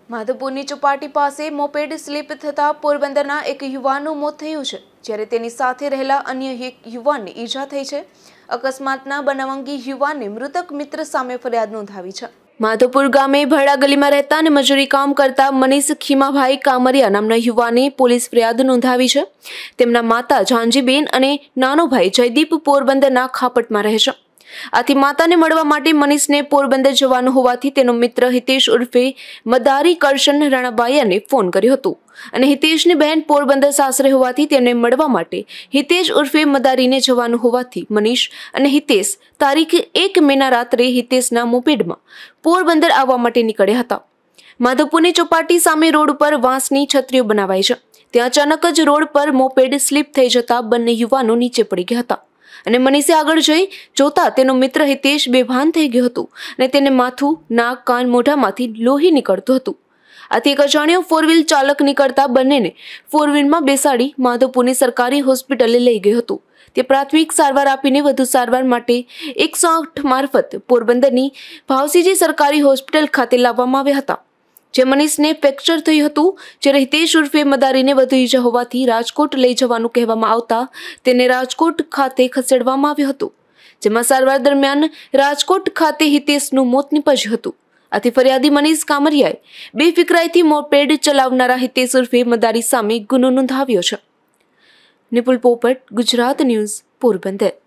માધવપુરની ચોપાટી પાસે moped slip થતા પોરબંદરના એક યુવાનનું મોત થયું છે, જ્યારે તેની સાથે રહેલા અન્ય એક યુવાનને ઈજા થઈ છે। અકસ્માતના બનાવ અંગે યુવાને મૃતક મિત્ર સામે ફરિયાદ નોંધાવી છે। માધવપુર ગામે ભરડા ગલીમાં રહેતા અને મજૂરી કામ કરતા મનીષ ખીમાભાઈ કામરિયા નામના યુવાને પોલીસ ફરિયાદ નોંધાવી છે। તેમના માતા જાનજીબેન અને નાનો ભાઈ જયદીપ પોરબંદરના ખાપટમાં રહે છે। આથી માતાને મળવા માટે મનીષને પોરબંદર જવાનું હોવાથી તેનો મિત્ર હિતેશ ઉર્ફે મદારી કરશન રણાબાયાને ફોન કર્યો હતો અને હિતેશની બહેન પોરબંદર સાસરે હોવાથી તેને મળવા માટે હિતેશ ઉર્ફે મદારીને જવાનું હોવાથી મનીષ અને હિતેશ તારીખ 1 મેના રાત્રે હિતેશના મોપેડમાં પોરબંદર આવવા માટે નીકળ્યા હતા। માધવપુરની ચોપાટી સામે રોડ પર વાંસની છત્રીઓ બનાવાઈ છે। ત્યાં અચાનક જ રોડ પર મોપેડ સ્લીપ થઈ જતા બંને યુવાનો નીચે પડી ગયા હતા અને મનીષે આગળ જઈ જોતા તેનો મિત્ર હિતેશ બેભાન થઈ ગયો હતો અને તેને માથું, નાક, કાન, મોઢામાંથી લોહી નીકળતું હતું। આથી એક અજાણ્યો ફોર વ્હીલ ચાલક નીકળતા બંનેને ફોર વ્હીલમાં બેસાડી માધવપુરની સરકારી હોસ્પિટલે લઈ ગયો હતો। તે પ્રાથમિક સારવાર આપીને વધુ સારવાર માટે 108 મારફત પોરબંદરની ભાવસીજી સરકારી હોસ્પિટલ ખાતે લાવવામાં આવ્યા હતા, જે મનીષને ફ્રેક્ચર થયું હતું, જ્યારે હિતેશ ઉર્ફે મદારીને વધુ ઈજા હોવાથી રાજકોટ લઈ જવાનું કહેવામાં આવતા તેને રાજકોટ ખાતે ખસેડવામાં આવ્યો હતો, જેમાં સારવાર દરમિયાન રાજકોટ ખાતે હિતેશનું મોત નીપજ્યું હતું। આથી ફરિયાદી મનીષ કામરિયાએ બેફિકરાઈથી મોપેડ ચલાવનારા હિતેશ ઉર્ફે મદારી સામે ગુનો નોંધાવ્યો છે। નિપુલ પોપટ, ગુજરાત ન્યૂઝ, પોરબંદર।